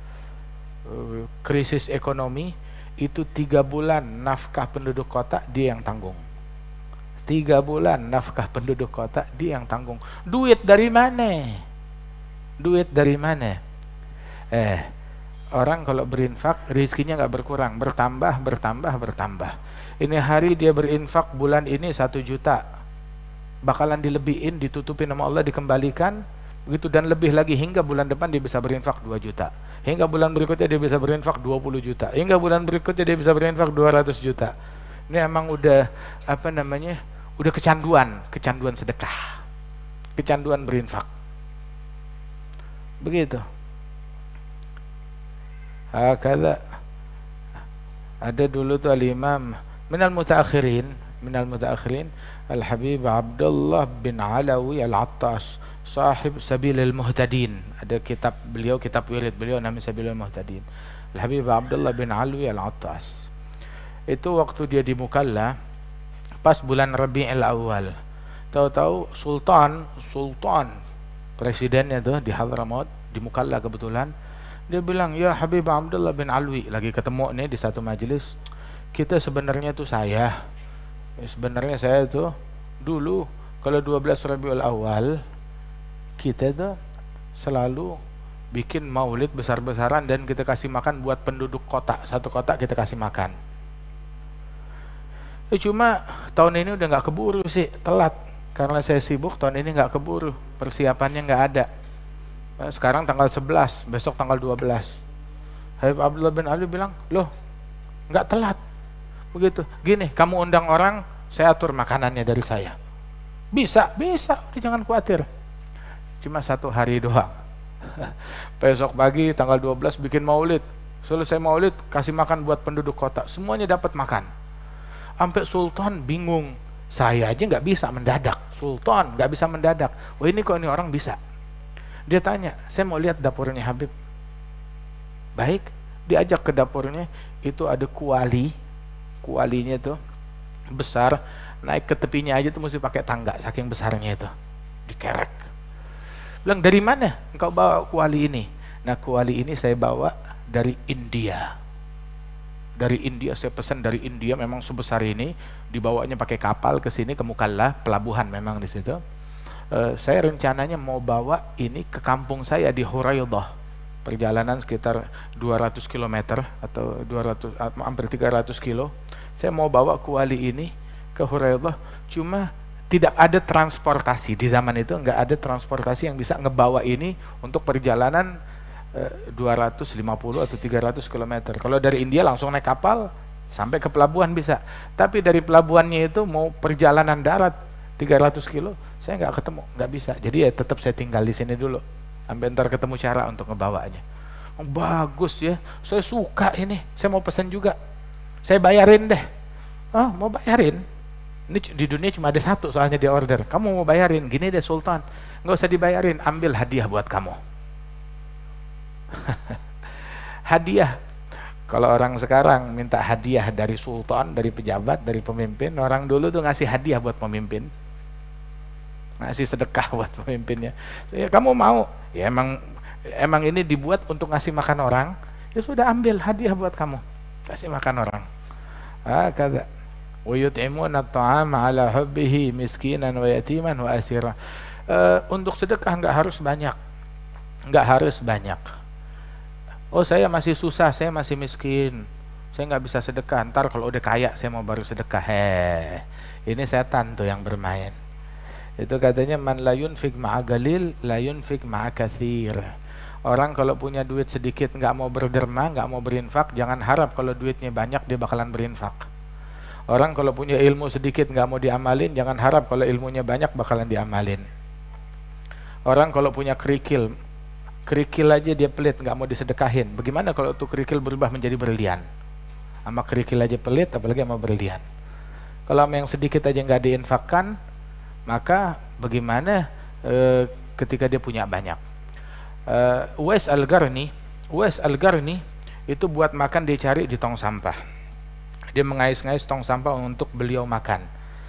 S1: krisis ekonomi, itu tiga bulan nafkah penduduk kota dia yang tanggung. Tiga bulan nafkah penduduk kota dia yang tanggung. Duit dari mana? Duit dari mana? Eh, orang kalau berinfak rezekinya nggak berkurang, bertambah, bertambah, bertambah. Ini hari dia berinfak bulan ini satu juta, bakalan dilebihin, ditutupin sama Allah, dikembalikan begitu dan lebih lagi hingga bulan depan dia bisa berinfak dua juta. Hingga bulan berikutnya dia bisa berinfak dua puluh juta. Hingga bulan berikutnya dia bisa berinfak dua ratus juta. Ini emang udah apa namanya? Udah kecanduan, kecanduan sedekah. Kecanduan berinfak. Begitu. Hakala. Ada dulu tuh al-Imam minal mutaakhirin, minal mutaakhirin Al-Habib Abdullah bin Alawi Al-Attas, sahib Sabilul Muhtadin. Ada kitab beliau, kitab wirid beliau namanya Sabilul Muhtadin. Al-Habib Abdullah bin Alawi Al-Attas. Itu waktu dia di Mukalla pas bulan Rabiul Awal. Tahu-tahu sultan, sultan presidennya tuh di Hadramaut, di Mukalla kebetulan. Dia bilang, "Ya Habib Abdullah bin Alwi," lagi ketemu nih di satu majelis. "Kita sebenarnya tuh saya ya, sebenarnya saya tuh dulu kalau dua belas Rabiul Awal kita tuh selalu bikin maulid besar-besaran dan kita kasih makan buat penduduk kota, satu kota kita kasih makan. Ya, cuma tahun ini udah nggak keburu sih, telat karena saya sibuk, tahun ini nggak keburu, persiapannya nggak ada. Sekarang tanggal sebelas, besok tanggal dua belas. Habib Abdullah bin Ali bilang, "Loh, nggak telat. begitu. Gini, kamu undang orang, saya atur makanannya dari saya. Bisa, bisa, udah jangan khawatir. Cuma satu hari doang. Besok pagi tanggal dua belas bikin maulid. Selesai maulid, kasih makan buat penduduk kota. Semuanya dapat makan. Sampai Sultan bingung. Saya aja nggak bisa mendadak. Sultan nggak bisa mendadak. Oh ini kok ini orang bisa. Dia tanya, saya mau lihat dapurnya Habib. Baik, diajak ke dapurnya. Itu ada kuali. Kualinya tuh besar. Naik ke tepinya aja tuh mesti pakai tangga, saking besarnya itu. Dikerek. Bilang, dari mana engkau bawa kuali ini? Nah, kuali ini saya bawa dari India. Dari India, saya pesan dari India, memang sebesar ini. Dibawanya pakai kapal ke sini, ke Mukalla, pelabuhan memang di situ. Uh, saya rencananya mau bawa ini ke kampung saya di Huraidah. Perjalanan sekitar dua ratus kilometer atau dua ratus, hampir tiga ratus kilo. Saya mau bawa kuali ini ke Huraidah, cuma tidak ada transportasi di zaman itu, nggak ada transportasi yang bisa ngebawa ini untuk perjalanan eh, dua ratus lima puluh atau tiga ratus kilometer. Kalau dari India langsung naik kapal sampai ke pelabuhan bisa, tapi dari pelabuhannya itu mau perjalanan darat tiga ratus kilo, saya nggak ketemu, nggak bisa. Jadi ya tetap saya tinggal di sini dulu, sampai ntar ketemu cara untuk ngebawanya. Oh, bagus ya, saya suka ini, saya mau pesan juga, saya bayarin deh. Oh, mau bayarin? Ini di dunia cuma ada satu soalnya dia order. Kamu mau bayarin? Gini deh Sultan, nggak usah dibayarin, ambil hadiah buat kamu. Hadiah. Kalau orang sekarang minta hadiah dari sultan, dari pejabat, dari pemimpin, orang dulu tuh ngasih hadiah buat pemimpin, ngasih sedekah buat pemimpinnya. So, ya kamu mau? Ya emang emang ini dibuat untuk ngasih makan orang. Ya sudah, ambil hadiah buat kamu, kasih makan orang. Ah, kata wa yut'imuna at'ama 'ala hubbihi miskinan wa yatiman wa asira. Uh, untuk sedekah enggak harus banyak. Enggak harus banyak. Oh, saya masih susah, saya masih miskin. Saya enggak bisa sedekah. Ntar kalau udah kaya saya mau baru sedekah. Heh. Ini setan tuh yang bermain. Itu katanya man la yunfik ma'a galil, la yunfik ma'a katsir. Orang kalau punya duit sedikit enggak mau berderma, enggak mau berinfak, jangan harap kalau duitnya banyak dia bakalan berinfak. Orang kalau punya ilmu sedikit nggak mau diamalin, jangan harap kalau ilmunya banyak bakalan diamalin. Orang kalau punya kerikil, kerikil aja dia pelit nggak mau disedekahin. Bagaimana kalau tuh kerikil berubah menjadi berlian? Sama kerikil aja pelit, apalagi sama berlian. Kalau sama yang sedikit aja nggak diinfakkan, maka bagaimana e, ketika dia punya banyak? E, Uwais Al-Qarni, Uwais Al-Qarni itu buat makan dia cari di tong sampah. Dia mengais-ngais tong sampah untuk beliau makan.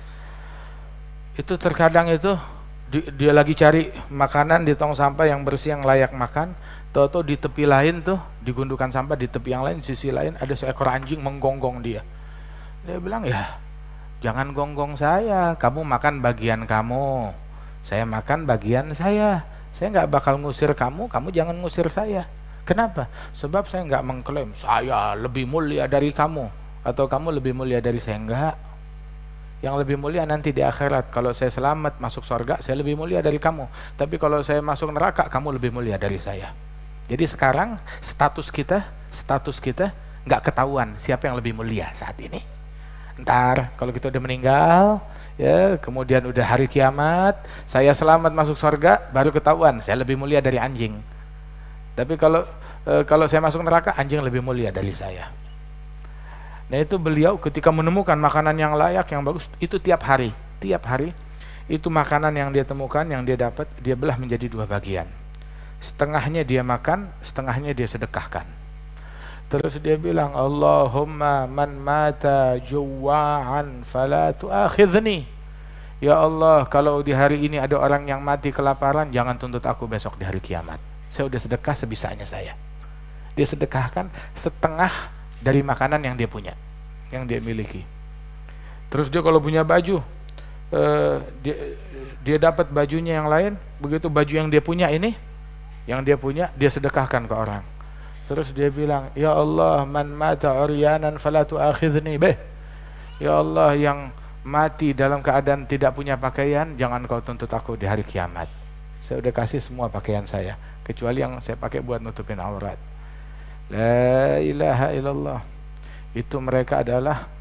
S1: Itu terkadang itu dia lagi cari makanan di tong sampah yang bersih, yang layak makan. Tahu-tahu di tepi lain tuh, di gundukan sampah di tepi yang lain, di sisi lain ada seekor anjing menggonggong dia. Dia bilang, ya jangan gonggong saya, kamu makan bagian kamu, saya makan bagian saya. Saya nggak bakal ngusir kamu, kamu jangan ngusir saya. Kenapa? Sebab saya nggak mengklaim saya lebih mulia dari kamu atau kamu lebih mulia dari saya. Enggak. Yang lebih mulia nanti di akhirat. Kalau saya selamat masuk surga, saya lebih mulia dari kamu. Tapi kalau saya masuk neraka, kamu lebih mulia dari saya. Jadi sekarang status kita, status kita nggak ketahuan siapa yang lebih mulia saat ini. Ntar kalau kita udah meninggal, ya kemudian udah hari kiamat, saya selamat masuk surga, baru ketahuan saya lebih mulia dari anjing. Tapi kalau e, kalau saya masuk neraka, anjing lebih mulia dari saya. Nah itu beliau ketika menemukan makanan yang layak, yang bagus, itu tiap hari, tiap hari itu makanan yang dia temukan, yang dia dapat, dia belah menjadi dua bagian. Setengahnya dia makan, setengahnya dia sedekahkan. Terus dia bilang, Allahumma man mata juwa'an fala tu'akhidhni. Ya Allah, kalau di hari ini ada orang yang mati kelaparan, jangan tuntut aku besok di hari kiamat. Saya udah sedekah sebisanya saya. Dia sedekahkan setengah dari makanan yang dia punya, yang dia miliki. Terus dia kalau punya baju, uh, dia, dia dapat bajunya yang lain, begitu baju yang dia punya ini, yang dia punya, dia sedekahkan ke orang. Terus dia bilang, ya Allah, man mata uryanan fala tu'akhidhni bih. Ya Allah, yang mati dalam keadaan tidak punya pakaian, jangan kau tuntut aku di hari kiamat. Saya udah kasih semua pakaian saya, kecuali yang saya pakai buat nutupin aurat. La ilaha illallah. Itu mereka adalah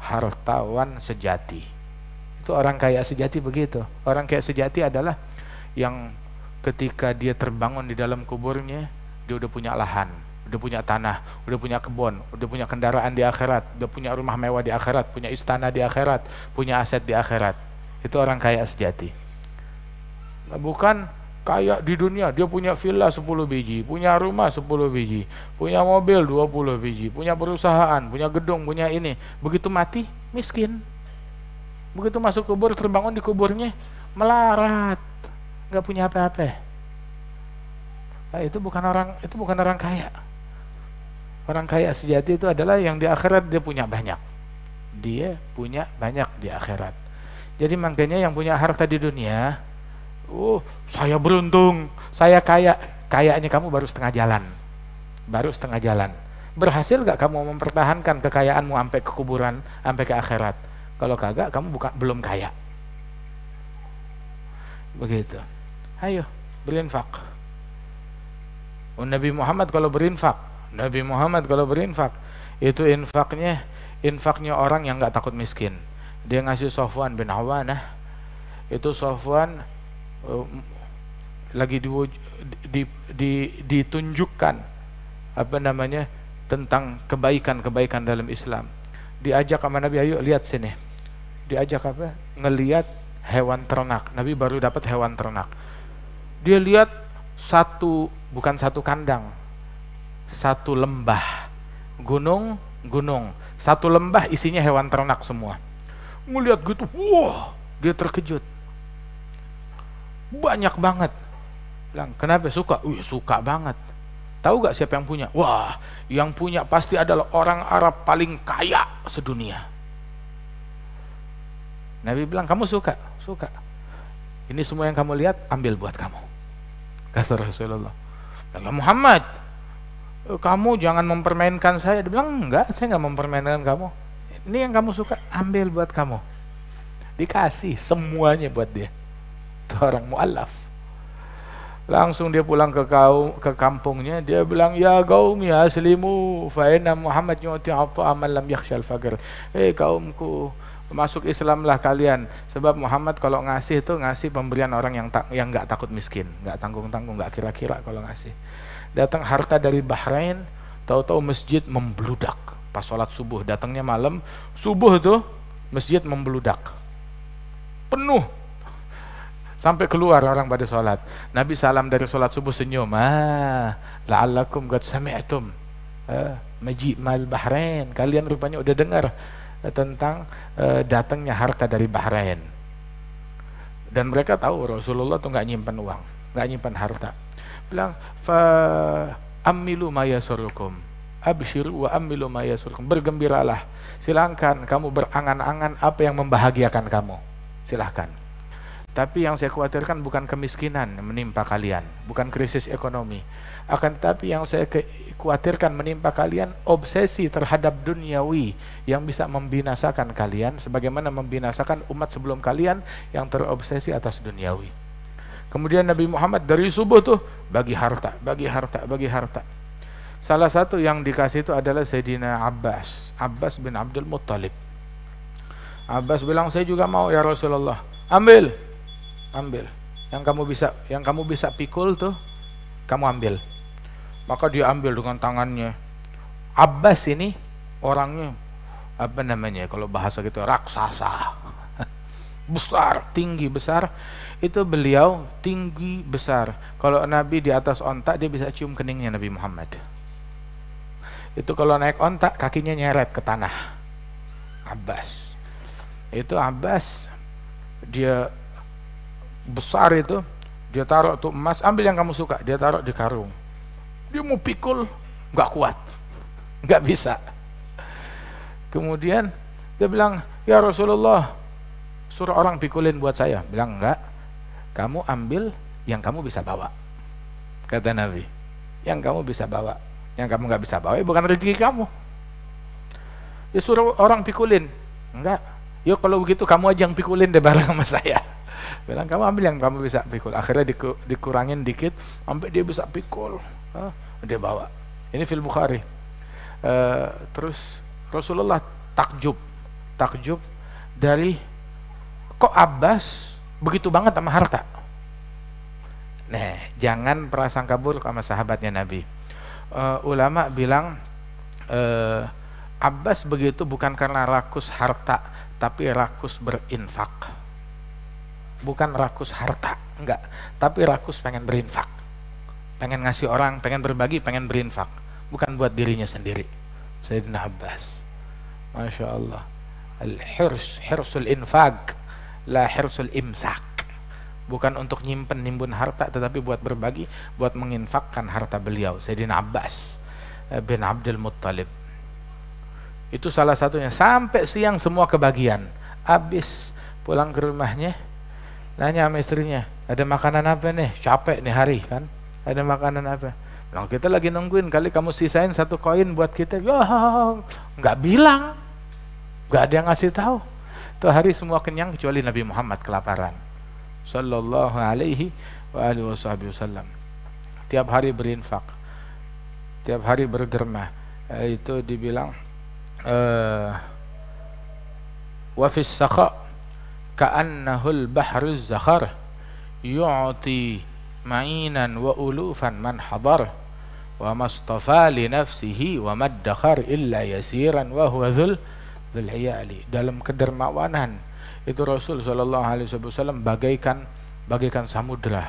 S1: hartawan sejati. Itu orang kaya sejati begitu. Orang kaya sejati adalah yang ketika dia terbangun di dalam kuburnya, dia udah punya lahan, udah punya tanah, udah punya kebun, udah punya kendaraan di akhirat, udah punya rumah mewah di akhirat, punya istana di akhirat, punya aset di akhirat. Itu orang kaya sejati. Bukan kaya di dunia, dia punya villa sepuluh biji, punya rumah sepuluh biji, punya mobil dua puluh biji, punya perusahaan, punya gedung, punya ini. Begitu mati, miskin. Begitu masuk kubur, terbangun di kuburnya, melarat, nggak punya apa-apa. Nah, itu bukan orang, itu bukan orang kaya. Orang kaya sejati itu adalah yang di akhirat dia punya banyak. Dia punya banyak di akhirat. Jadi makanya yang punya harta di dunia, oh saya beruntung, saya kaya. Kayaknya kamu baru setengah jalan. Baru setengah jalan. Berhasil gak kamu mempertahankan kekayaanmu sampai ke kuburan, sampai ke akhirat? Kalau kagak, kamu bukan belum kaya. Begitu. Ayo, berinfak. Oh, Nabi Muhammad kalau berinfak, Nabi Muhammad kalau berinfak, itu infaknya, infaknya orang yang gak takut miskin. Dia ngasih Safwan bin Awanah. Itu Safwan uh, lagi di, di, di, ditunjukkan apa namanya tentang kebaikan-kebaikan dalam Islam. Diajak sama Nabi, ayo lihat sini. Diajak apa? Ngelihat hewan ternak. Nabi baru dapat hewan ternak. Dia lihat satu, bukan satu kandang, satu lembah, gunung, gunung, satu lembah isinya hewan ternak semua. Ngelihat gitu, wah, dia terkejut. Banyak banget. Bilang, kenapa suka? Wih, suka banget. Tahu gak siapa yang punya? Wah, yang punya pasti adalah orang Arab paling kaya sedunia. Nabi bilang, kamu suka? Suka. Ini semua yang kamu lihat, ambil buat kamu. Kata Rasulullah. Bilang, Muhammad, kamu jangan mempermainkan saya. Dia bilang, enggak, saya enggak mempermainkan kamu. Ini yang kamu suka, ambil buat kamu. Dikasih semuanya buat dia. Itu orang mu'allaf. Langsung dia pulang ke kau ke kampungnya, dia bilang, ya qaumi aslimu fa inna Muhammad yu'ti 'ata man lam yakhshal faqir. Eh kaumku, masuk Islamlah kalian, sebab Muhammad kalau ngasih itu ngasih pemberian orang yang tak yang enggak takut miskin, enggak tanggung-tanggung, enggak kira-kira kalau ngasih. Datang harta dari Bahrain, tahu-tahu masjid membludak. Pas sholat subuh, datangnya malam, subuh tuh masjid membludak. Penuh. Sampai keluar orang pada sholat. Nabi salam dari sholat subuh senyum. Ah, la'allakum qad sami'tum ah, maji' mal Bahrain. Kalian rupanya udah dengar eh, tentang eh, datangnya harta dari Bahrain. Dan mereka tahu Rasulullah tuh nggak nyimpan uang, nggak nyimpan harta. Bilang, fa amilu ma yasurukum, abshiru wa amilu ma yasurukum. Bergembiralah. Silakan kamu berangan-angan apa yang membahagiakan kamu. Silahkan. Tapi yang saya khawatirkan bukan kemiskinan menimpa kalian, bukan krisis ekonomi. Akan tetapi yang saya khawatirkan menimpa kalian obsesi terhadap duniawi yang bisa membinasakan kalian, sebagaimana membinasakan umat sebelum kalian yang terobsesi atas duniawi. Kemudian Nabi Muhammad dari subuh tuh bagi harta, bagi harta, bagi harta. Salah satu yang dikasih itu adalah Sayyidina Abbas, Abbas bin Abdul Muttalib. Abbas bilang, saya juga mau ya Rasulullah. Ambil. Ambil yang kamu bisa, yang kamu bisa pikul tuh kamu ambil. Maka dia ambil dengan tangannya. Abbas ini orangnya apa namanya kalau bahasa gitu, raksasa. Besar, tinggi besar. Itu beliau tinggi besar. Kalau Nabi di atas ontak, dia bisa cium keningnya Nabi Muhammad. Itu kalau naik ontak kakinya nyeret ke tanah. Abbas. Itu Abbas, dia besar itu, dia taruh tuh emas, ambil yang kamu suka, dia taruh di karung. Dia mau pikul, nggak kuat, nggak bisa. Kemudian dia bilang, ya Rasulullah, suruh orang pikulin buat saya. Bilang, enggak, kamu ambil yang kamu bisa bawa. Kata Nabi, yang kamu bisa bawa, yang kamu nggak bisa bawa, ya bukan rezeki kamu. Dia suruh orang pikulin, enggak, yuk kalau begitu kamu aja yang pikulin deh bareng sama saya. Bilang, kamu ambil yang kamu bisa pikul. Akhirnya diku, dikurangin dikit sampai dia bisa pikul. Hah? Dia bawa. Ini fil Bukhari. Uh, terus Rasulullah takjub. takjub dari kok Abbas begitu banget sama harta. Nah, jangan prasangka buruk sama sahabatnya Nabi. Uh, ulama bilang uh, Abbas begitu bukan karena rakus harta, tapi rakus berinfak. Bukan rakus harta, enggak, tapi rakus pengen berinfak, pengen ngasih orang, pengen berbagi, pengen berinfak, bukan buat dirinya sendiri. Sayyidina Abbas, Masya Allah, al-hirs, hirsul infak, la hirsul imsak. Bukan untuk nyimpen nimbun harta, tetapi buat berbagi, buat menginfakkan harta beliau, Sayyidina Abbas bin Abdul Muttalib. Itu salah satunya. Sampai siang semua kebagian. Habis pulang ke rumahnya, nanya sama istrinya, ada makanan apa nih? Capek nih hari kan, ada makanan apa? Nah, kita lagi nungguin, kali kamu sisain satu koin buat kita. Ya, nggak bilang, nggak ada yang ngasih tahu. Tuh hari semua kenyang kecuali Nabi Muhammad kelaparan. Sallallahu alaihi wa alihi wasallam. Tiap hari berinfak, tiap hari berderma. Eh, itu dibilang uh, wa fis sakha ka'annahul bahru zakhar yu'ti ma'inan wa ulufan man hadar wa mastafa li nafsihi wa maddakhar illa yasiran wa huwa dhul dhul iyali. Dalam kedermawanan itu Rasul sallallahu alaihi wasallam bagaikan bagaikan samudra.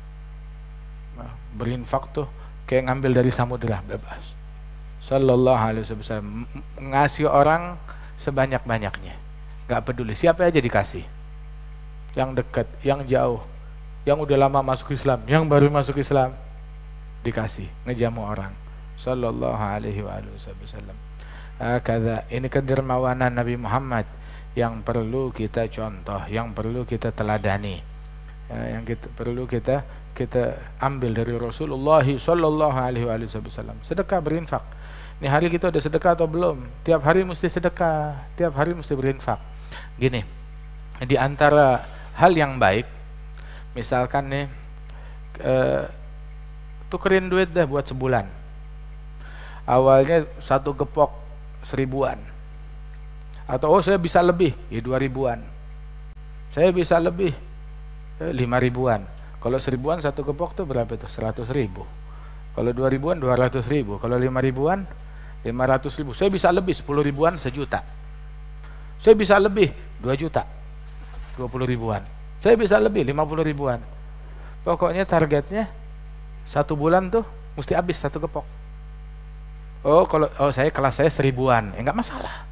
S1: Berinfak tuh kayak ngambil dari samudra bebas. Sallallahu alaihi wasallam ngasih orang sebanyak-banyaknya. Gak peduli siapa aja dikasih. Yang dekat, yang jauh, yang udah lama masuk Islam, yang baru masuk Islam, dikasih, ngejamu orang. Sallallahu alaihi wasallam. Hakadha, ini kedermawanan Nabi Muhammad yang perlu kita contoh, yang perlu kita teladani, yang kita perlu kita kita ambil dari Rasulullah sallallahu alaihi wasallam. Sedekah, berinfak. Ini hari kita udah sedekah atau belum? Tiap hari mesti sedekah, tiap hari mesti berinfak. Gini, di antara hal yang baik, misalkan nih eh, tukerin duit dah buat sebulan. Awalnya satu gepok seribuan, atau oh saya bisa lebih, ya dua ribuan. Saya bisa lebih, eh, lima ribuan. Kalau seribuan satu gepok tuh berapa tuh? Seratus ribu. Kalau dua ribuan dua ratus ribu. Kalau lima ribuan lima ratus ribu. Saya bisa lebih, sepuluh ribuan sejuta. Saya bisa lebih dua juta, dua puluh ribuan. Saya bisa lebih lima puluh ribuan. Pokoknya targetnya satu bulan tuh mesti habis satu gepok. Oh kalau oh saya kelas saya seribuan, ya nggak masalah.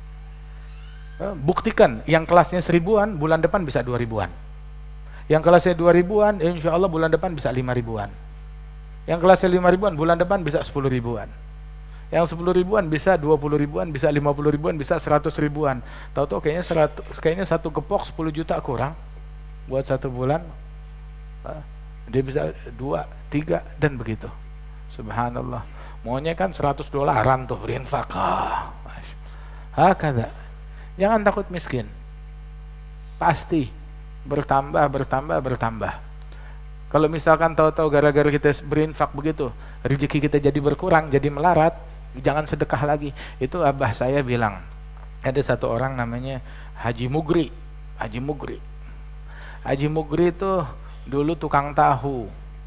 S1: Eh, buktikan yang kelasnya seribuan bulan depan bisa dua ribuan. Yang kelasnya dua ribuan, insya Allah bulan depan bisa lima ribuan. Yang kelasnya lima ribuan, bulan depan bisa sepuluh ribuan. Yang sepuluh ribuan bisa dua puluh ribuan, bisa lima puluh ribuan, bisa seratus ribuan. Tahu-tahu kayaknya seratus, kayaknya satu gepok sepuluh juta kurang buat satu bulan. Dia bisa dua, tiga dan begitu. Subhanallah. Maunya kan seratus dolaran tuh berinfak. Ah, hakada. Jangan takut miskin. Pasti bertambah, bertambah, bertambah. Kalau misalkan tahu-tahu gara-gara kita berinfak begitu, rezeki kita jadi berkurang, jadi melarat, jangan sedekah lagi. Itu abah saya bilang. Ada satu orang namanya Haji Mugri. Haji Mugri. Haji Mugri itu dulu tukang tahu.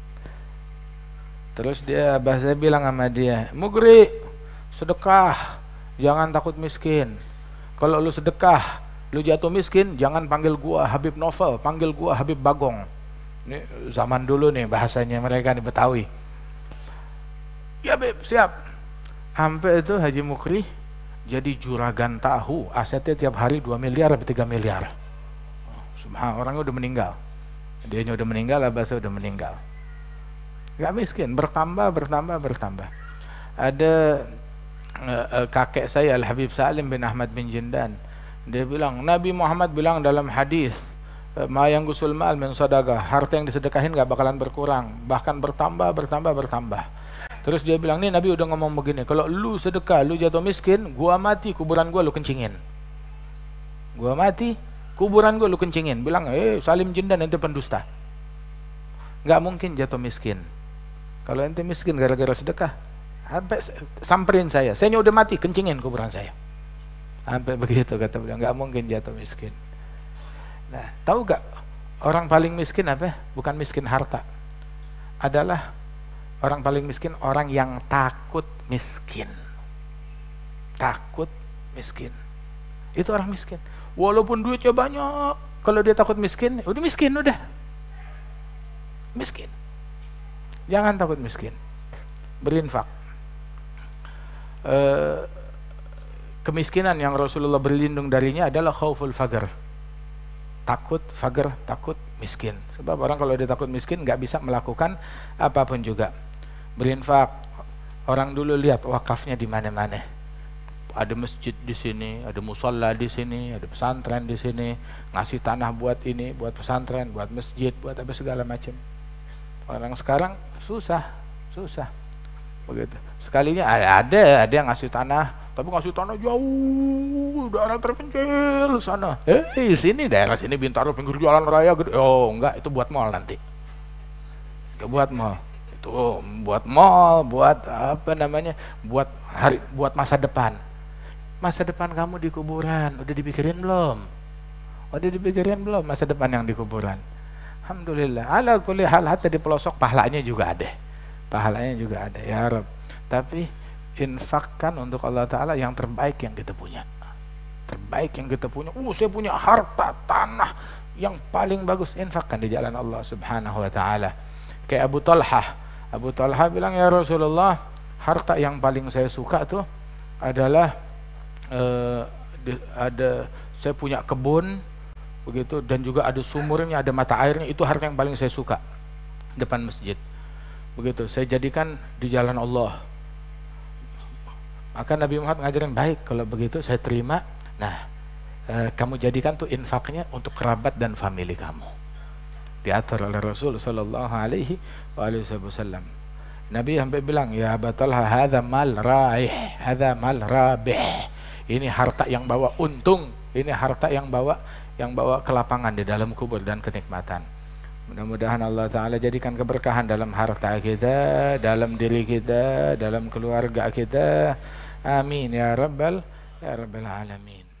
S1: Terus dia, abah saya bilang sama dia, Mugri, sedekah, jangan takut miskin. Kalau lu sedekah, lu jatuh miskin, jangan panggil gua Habib Novel, panggil gua Habib Bagong. Ini zaman dulu nih bahasanya mereka nih Betawi. Ya Beb, siap. Sampai itu Haji Mukri jadi juragan tahu, asetnya tiap hari dua miliar atau tiga miliar. Subhanallah, orangnya udah meninggal. Dianya udah meninggal, abasnya udah meninggal. Gak miskin, bertambah, bertambah, bertambah. Ada uh, kakek saya Al-Habib Salim bin Ahmad bin Jindan. Dia bilang, Nabi Muhammad bilang dalam hadis, ma yang gusul mal min sadaqah, harta yang disedekahin gak bakalan berkurang, bahkan bertambah, bertambah, bertambah. Terus dia bilang, nih Nabi udah ngomong begini, kalau lu sedekah, lu jatuh miskin, gua mati, kuburan gua lu kencingin. Gua mati, kuburan gua lu kencingin. Bilang, eh Salim Jindan ente pendusta. Gak mungkin jatuh miskin. Kalau ente miskin gara-gara sedekah, sampai samperin saya, saya udah mati, kencingin kuburan saya. Sampai begitu kata beliau, nggak mungkin jatuh miskin. Nah, tahu gak orang paling miskin apa? Bukan miskin harta, adalah orang paling miskin orang yang takut miskin. Takut miskin, itu orang miskin. Walaupun duitnya banyak, kalau dia takut miskin, udah miskin, udah miskin. Jangan takut miskin, berinfak. E, kemiskinan yang Rasulullah berlindung darinya adalah khauful faqr. Takut faqr, takut miskin. Sebab orang kalau dia takut miskin nggak bisa melakukan apapun juga. Berinfak, orang dulu lihat wakafnya di mana-mana. Ada masjid di sini, ada musalla di sini, ada pesantren di sini, ngasih tanah buat ini, buat pesantren, buat masjid, buat apa segala macam. Orang sekarang susah, susah. Begitu. Sekalinya ada ada yang ngasih tanah, tapi ngasih tanah jauh, daerah terpencil sana. Eh, hey, sini daerah sini Bintaro pinggir jalan raya gede. Oh, enggak, itu buat mall nanti. Itu buat mall. Itu buat mall, buat apa namanya? Buat hari, buat masa depan. Masa depan kamu di kuburan, udah dipikirin belum? Udah dipikirin belum masa depan yang di kuburan? Alhamdulillah, ala kulli hal, hatta di pelosok pahalanya juga ada. Pahalanya juga ada, ya Rabb. Tapi infakkan untuk Allah Ta'ala yang terbaik yang kita punya. Terbaik yang kita punya. Uh, saya punya harta tanah yang paling bagus, infakkan di jalan Allah Subhanahu wa Ta'ala. Kayak Abu Talhah. Abu Talhah bilang, ya Rasulullah, harta yang paling saya suka tuh adalah Uh, di, ada saya punya kebun begitu, dan juga ada sumurnya, ada mata airnya. Itu harta yang paling saya suka, depan masjid begitu, saya jadikan di jalan Allah. Maka Nabi Muhammad ngajarin, baik kalau begitu saya terima. Nah, uh, kamu jadikan tuh infaknya untuk kerabat dan famili kamu. Diatur oleh Rasul sallallahu alaihi wasallam. Nabi sampai bilang, ya Abu Talha, hadza mal raih, hadza mal rabih. Ini harta yang bawa untung, ini harta yang bawa yang bawa kelapangan di dalam kubur dan kenikmatan. Mudah-mudahan Allah Ta'ala jadikan keberkahan dalam harta kita, dalam diri kita, dalam keluarga kita. Amin ya rabbal ya rabbal alamin.